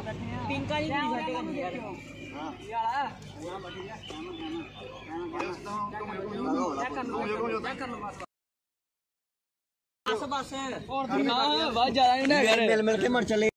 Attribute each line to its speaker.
Speaker 1: ਪਿੰਕਾ ਜੀ ਨਹੀਂ ਸਾਡੇ ਕੰਮ ਯਾਰ ਹਾਂ ਯਾਰ ਬਸ ਬਸ ਹੋਰ ਨਾ ਬਹੁਤ ਜ਼ਿਆਦਾ ਨਹੀਂ ਨਾ ਮਿਲ ਕੇ ਮਰ ਚਲੇ